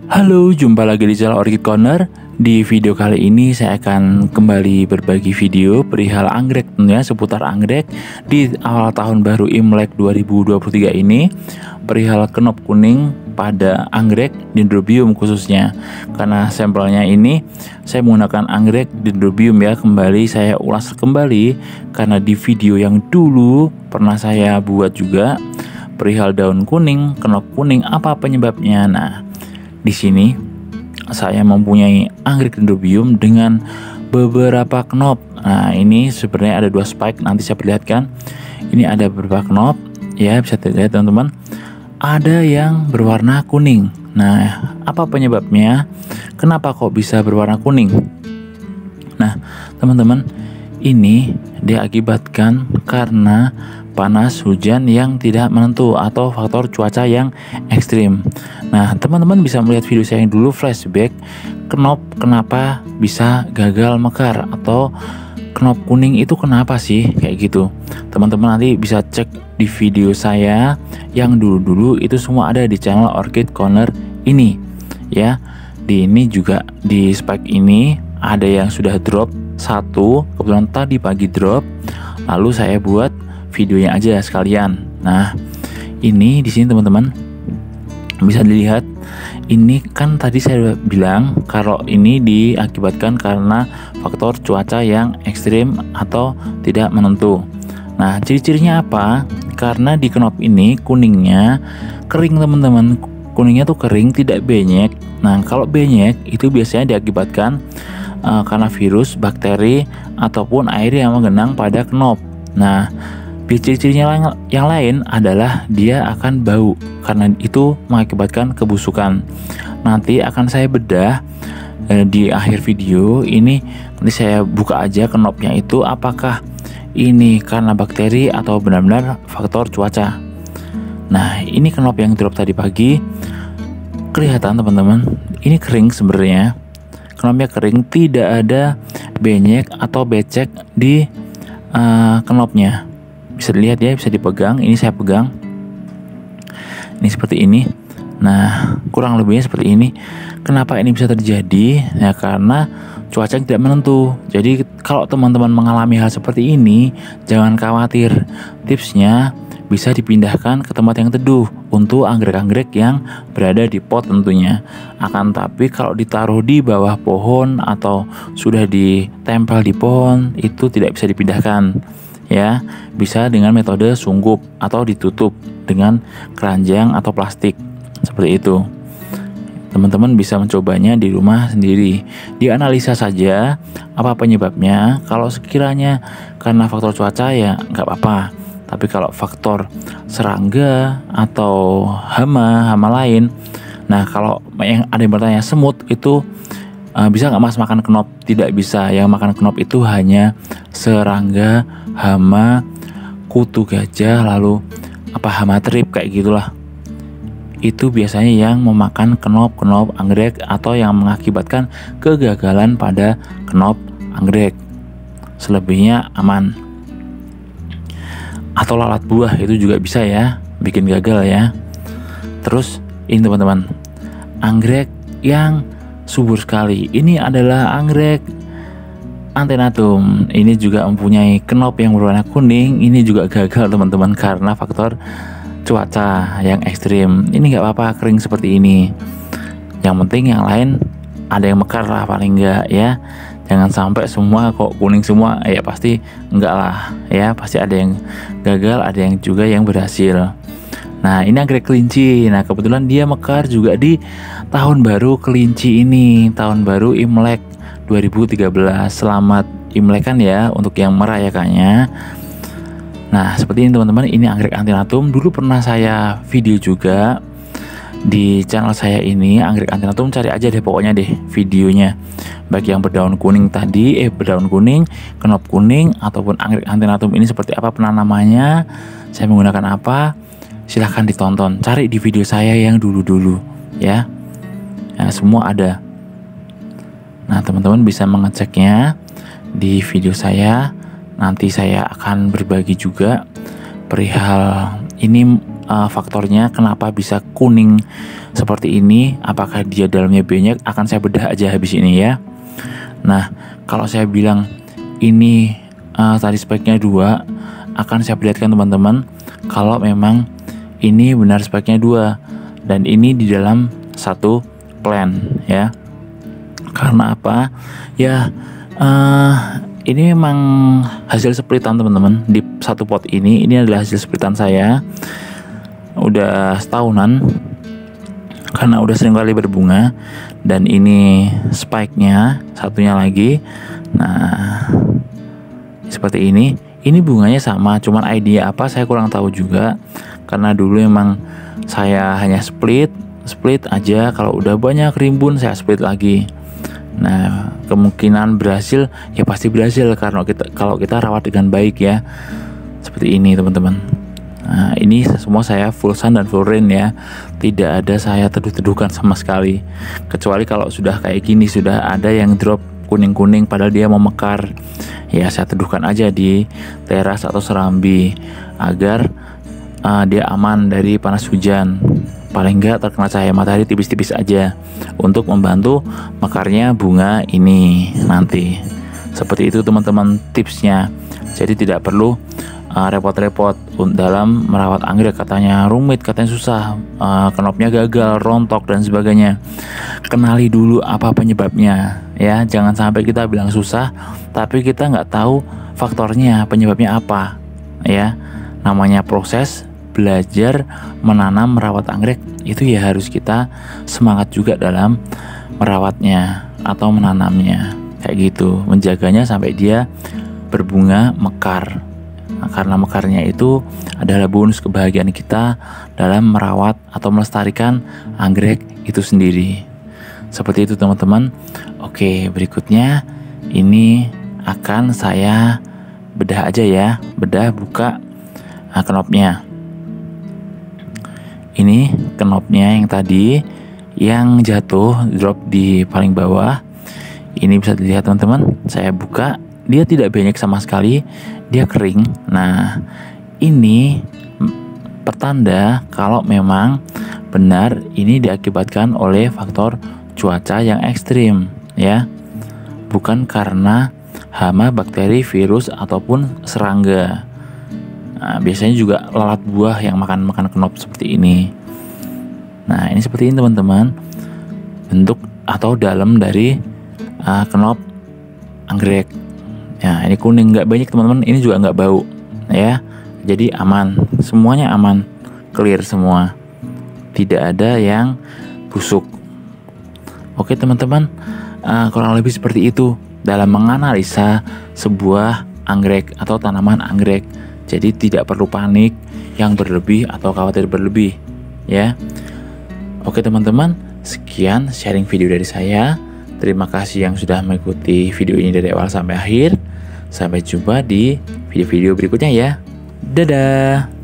Halo, jumpa lagi di channel Orchid Corner. Di video kali ini saya akan kembali berbagi video perihal anggrek, tentunya seputar anggrek di awal tahun baru Imlek 2023 ini. Perihal kenop kuning pada anggrek Dendrobium khususnya, karena sampelnya ini saya menggunakan anggrek Dendrobium ya. Kembali saya ulas kembali karena di video yang dulu pernah saya buat juga perihal daun kuning, kenop kuning, apa penyebabnya. Nah, di sini saya mempunyai anggrek Dendrobium dengan beberapa knop. Nah, ini sebenarnya ada 2 spike, nanti saya perlihatkan. Ini ada beberapa knop ya, bisa dilihat teman-teman. Ada yang berwarna kuning. Nah, apa penyebabnya? Kenapa kok bisa berwarna kuning? Nah, teman-teman, ini diakibatkan karena panas hujan yang tidak menentu atau faktor cuaca yang ekstrim. Nah, teman-teman bisa melihat video saya yang dulu flashback knop kenapa bisa gagal mekar atau knop kuning itu kenapa sih kayak gitu. Teman-teman nanti bisa cek di video saya yang dulu-dulu, itu semua ada di channel Orchid Corner ini ya. Di ini juga di spike ini ada yang sudah drop 1, kebetulan tadi pagi drop, lalu saya buat videonya aja sekalian. Nah, ini di sini teman-teman bisa dilihat, ini kan tadi saya bilang kalau ini diakibatkan karena faktor cuaca yang ekstrim atau tidak menentu. Nah, ciri-cirinya apa? Karena di knop ini kuningnya kering teman-teman. Kuningnya tuh kering, tidak benyek. Nah, kalau benyek itu biasanya diakibatkan karena virus, bakteri, ataupun air yang menggenang pada knop. Nah, ciri-cirinya yang lain adalah dia akan bau, karena itu mengakibatkan kebusukan. Nanti akan saya bedah di akhir video ini. Nanti saya buka aja knopnya itu apakah ini karena bakteri atau benar-benar faktor cuaca. Nah, ini knop yang drop tadi pagi, kelihatan teman-teman, ini kering sebenarnya. Knopnya kering, tidak ada benyek atau becek di knopnya. Bisa dilihat ya, bisa dipegang. Ini saya pegang, ini seperti ini. Nah, kurang lebihnya seperti ini. Kenapa ini bisa terjadi? Ya, karena cuaca tidak menentu. Jadi kalau teman-teman mengalami hal seperti ini, jangan khawatir. Tipsnya bisa dipindahkan ke tempat yang teduh untuk anggrek-anggrek yang berada di pot tentunya. Akan tapi kalau ditaruh di bawah pohon atau sudah ditempel di pohon, itu tidak bisa dipindahkan ya. Bisa dengan metode sungkup atau ditutup dengan keranjang atau plastik seperti itu. Teman-teman bisa mencobanya di rumah sendiri. Dianalisa saja apa penyebabnya. Kalau sekiranya karena faktor cuaca ya nggak apa-apa. Tapi kalau faktor serangga atau hama lain, nah kalau yang ada yang bertanya semut itu bisa nggak mas makan knop? Tidak bisa. Yang makan knop itu hanya serangga, hama, kutu gajah, lalu hama trip kayak gitulah. Itu biasanya yang memakan knop anggrek atau yang mengakibatkan kegagalan pada knop anggrek. Selebihnya aman. Atau lalat buah itu juga bisa ya bikin gagal ya. Terus ini teman-teman, anggrek yang subur sekali, ini adalah anggrek Antenatum. Ini juga mempunyai knop yang berwarna kuning. Ini juga gagal teman-teman karena faktor cuaca yang ekstrim. Ini nggak apa-apa kering seperti ini. Yang penting yang lain ada yang mekar lah paling enggak ya. Jangan sampai semua kok kuning semua, ya pasti enggak lah ya. Pasti ada yang gagal, ada yang juga yang berhasil. Nah, ini anggrek kelinci. Nah, kebetulan dia mekar juga di tahun baru kelinci ini, tahun baru Imlek 2013. Selamat Imlekan ya untuk yang merayakannya. Nah, seperti ini teman-teman, ini anggrek Antenatum. Dulu pernah saya video juga di channel saya ini, anggrek Antenatum. Cari aja deh pokoknya deh videonya, baik yang berdaun kuning tadi, berdaun kuning, knop kuning, ataupun anggrek Antenatum ini seperti apa penanamannya, saya menggunakan apa, silahkan ditonton. Cari di video saya yang dulu-dulu ya. Nah, semua ada. Nah, teman-teman bisa mengeceknya di video saya. Nanti saya akan berbagi juga perihal ini faktornya kenapa bisa kuning seperti ini, apakah dia dalamnya banyak, akan saya bedah aja habis ini ya. Nah, kalau saya bilang ini tadi speknya 2, akan saya perlihatkan teman-teman kalau memang ini benar speknya 2 dan ini di dalam satu plan ya. Karena apa? Ya ini memang hasil splitan teman-teman. Di satu pot ini adalah hasil splitan saya udah setahunan karena udah sering kali berbunga. Dan ini spike-nya satunya lagi. Nah, seperti ini. Ini bunganya sama, cuman idea apa saya kurang tahu juga. Karena dulu emang saya hanya split aja. Kalau udah banyak rimbun saya split lagi. Nah, kemungkinan berhasil ya pasti berhasil karena kalau kita rawat dengan baik ya. Seperti ini teman-teman. Nah, ini semua saya full sun dan full rain ya. Tidak ada saya teduh-teduhkan sama sekali. Kecuali kalau sudah kayak gini, sudah ada yang drop kuning-kuning padahal dia mau mekar. Ya saya teduhkan aja di teras atau serambi agar dia aman dari panas hujan. Paling enggak terkena cahaya matahari tipis-tipis aja untuk membantu mekarnya bunga ini nanti. Seperti itu teman-teman tipsnya. Jadi tidak perlu repot-repot dalam merawat anggrek. Katanya rumit, katanya susah, kenopnya gagal, rontok dan sebagainya. Kenali dulu apa penyebabnya ya. Jangan sampai kita bilang susah tapi kita nggak tahu faktornya, penyebabnya apa ya. Namanya proses belajar menanam merawat anggrek itu ya harus kita semangat juga dalam merawatnya atau menanamnya kayak gitu, menjaganya sampai dia berbunga mekar. Nah, karena mekarnya itu adalah bonus kebahagiaan kita dalam merawat atau melestarikan anggrek itu sendiri. Seperti itu teman-teman. Oke, berikutnya ini akan saya bedah aja ya, buka kenopnya. Ini kenopnya yang tadi yang jatuh drop di paling bawah. Ini bisa dilihat teman-teman. Saya buka, dia tidak banyak sama sekali, dia kering. Nah, ini pertanda kalau memang benar ini diakibatkan oleh faktor cuaca yang ekstrim ya. Bukan karena hama, bakteri, virus ataupun serangga. Nah, biasanya juga lalat buah yang makan kenop seperti ini. Nah, ini seperti ini teman-teman, bentuk atau dalam dari kenop anggrek. Ya, ini kuning, nggak banyak teman-teman. Ini juga nggak bau, ya. Jadi aman, semuanya aman, clear semua, tidak ada yang busuk. Oke teman-teman, kurang lebih seperti itu dalam menganalisa sebuah anggrek atau tanaman anggrek. Jadi tidak perlu panik yang berlebih atau khawatir berlebih ya. Oke teman-teman, sekian sharing video dari saya. Terima kasih yang sudah mengikuti video ini dari awal sampai akhir. Sampai jumpa di video-video berikutnya ya. Dadah.